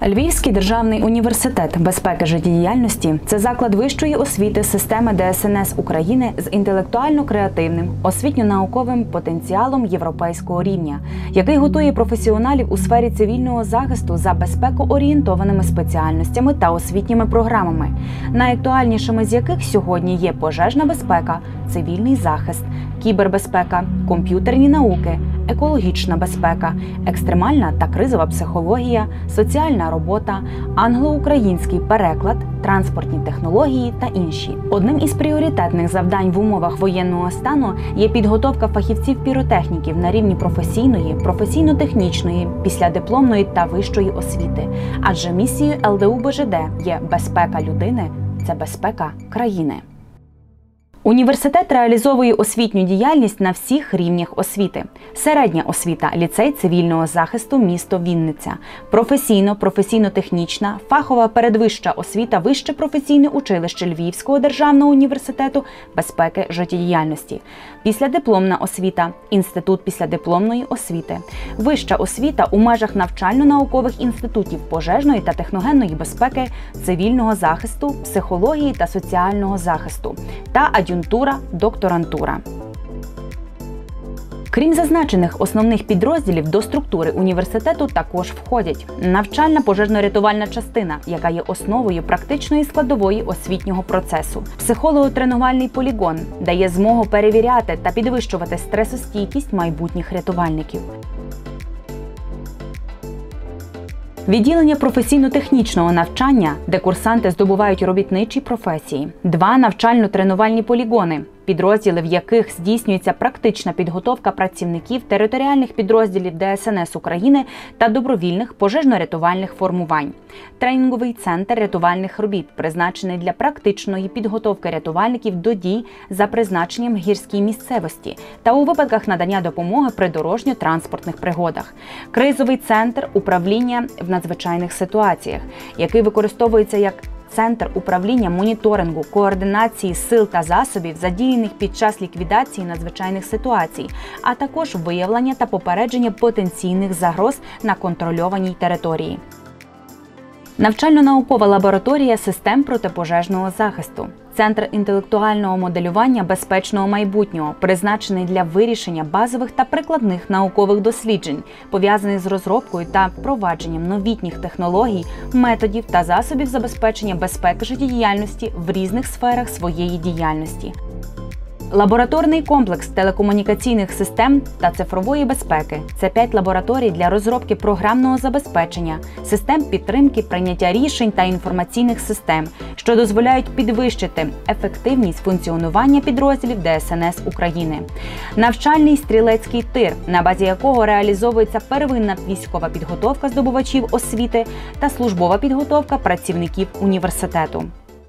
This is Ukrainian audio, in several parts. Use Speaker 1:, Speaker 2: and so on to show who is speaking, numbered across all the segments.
Speaker 1: Львівський державний університет безпеки життєдіяльності – це заклад вищої освіти системи ДСНС України з інтелектуально-креативним, освітньо-науковим потенціалом європейського рівня, який готує професіоналів у сфері цивільного захисту за безпекоорієнтованими спеціальностями та освітніми програмами, найактуальнішими з яких сьогодні є пожежна безпека, цивільний захист, кібербезпека, комп'ютерні науки, екологічна безпека, екстремальна та кризова психологія, соціальна робота, англо-український переклад, транспортні технології та інші. Одним із пріоритетних завдань в умовах воєнного стану є підготовка фахівців-піротехніків на рівні професійної, професійно-технічної, післядипломної та вищої освіти. Адже місією ЛДУ-БЖД є безпека людини – це безпека країни. Університет реалізовує освітню діяльність на всіх рівнях освіти. Середня освіта – ліцей цивільного захисту місто Вінниця. Професійно, професійно-технічна, фахова передвища освіта – Вище професійне училище Львівського державного університету безпеки життєдіяльності. Післядипломна освіта – Інститут післядипломної освіти. Вища освіта у межах навчально-наукових інститутів пожежної та техногенної безпеки, цивільного захисту, психології та соціального захисту та ад'юнктура, докторантура. Крім зазначених основних підрозділів, до структури університету також входять навчальна пожежно-рятувальна частина, яка є основою практичної складової освітнього процесу, психолого-тренувальний полігон, дає змогу перевіряти та підвищувати стресостійкість майбутніх рятувальників. Відділення професійно-технічного навчання, де курсанти здобувають робітничі професії. 2 навчально-тренувальні полігони, підрозділи в яких здійснюється практична підготовка працівників територіальних підрозділів ДСНС України та добровільних пожежно-рятувальних формувань. Тренінговий центр рятувальних робіт, призначений для практичної підготовки рятувальників до дій за призначенням в гірській місцевості та у випадках надання допомоги при дорожньо-транспортних пригодах. Кризовий центр управління в надзвичайних ситуаціях, який використовується як Центр управління моніторингу, координації сил та засобів, задіяних під час ліквідації надзвичайних ситуацій, а також виявлення та попередження потенційних загроз на контрольованій території. Навчально-наукова лабораторія систем протипожежного захисту. Центр інтелектуального моделювання безпечного майбутнього, призначений для вирішення базових та прикладних наукових досліджень, пов'язаних з розробкою та впровадженням новітніх технологій, методів та засобів забезпечення безпеки життєдіяльності в різних сферах своєї діяльності. Лабораторний комплекс телекомунікаційних систем та цифрової безпеки – це 5 лабораторій для розробки програмного забезпечення, систем підтримки прийняття рішень та інформаційних систем, що дозволяють підвищити ефективність функціонування підрозділів ДСНС України. Навчальний стрілецький тир, на базі якого реалізовується первинна військова підготовка здобувачів освіти та службова підготовка працівників університету.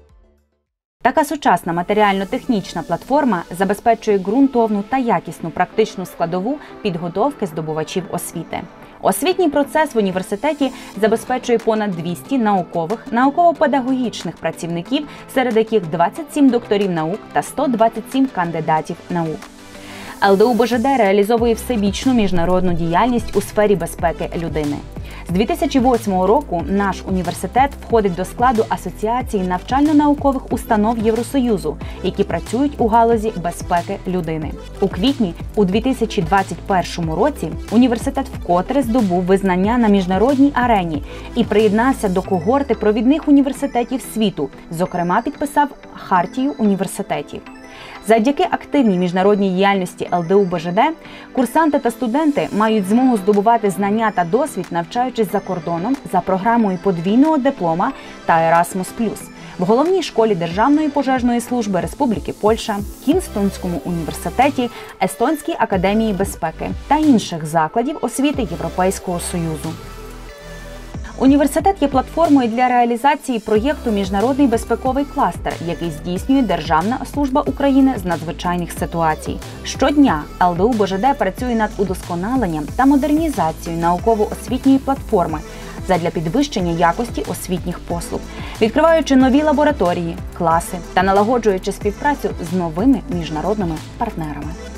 Speaker 1: Така сучасна матеріально-технічна платформа забезпечує ґрунтовну та якісну практичну складову підготовки здобувачів освіти. Освітній процес в університеті забезпечує понад 200 наукових, науково-педагогічних працівників, серед яких 27 докторів наук та 127 кандидатів наук. ЛДУ-БЖД реалізовує всебічну міжнародну діяльність у сфері безпеки людини. З 2008 року наш університет входить до складу Асоціації навчально-наукових установ Євросоюзу, які працюють у галузі безпеки людини. У квітні у 2021 році університет вкотре здобув визнання на міжнародній арені і приєднався до когорти провідних університетів світу, зокрема підписав Хартію університетів. Завдяки активній міжнародній діяльності ЛДУ-БЖД курсанти та студенти мають змогу здобувати знання та досвід, навчаючись за кордоном за програмою подвійного диплома та Erasmus+, в головній школі Державної пожежної служби Республіки Польща, Кінстонському університеті, Естонській академії безпеки та інших закладів освіти Європейського Союзу. Університет є платформою для реалізації проєкту «Міжнародний безпековий кластер», який здійснює Державна служба України з надзвичайних ситуацій. Щодня ЛДУ-БЖД працює над удосконаленням та модернізацією науково-освітньої платформи задля підвищення якості освітніх послуг, відкриваючи нові лабораторії, класи та налагоджуючи співпрацю з новими міжнародними партнерами.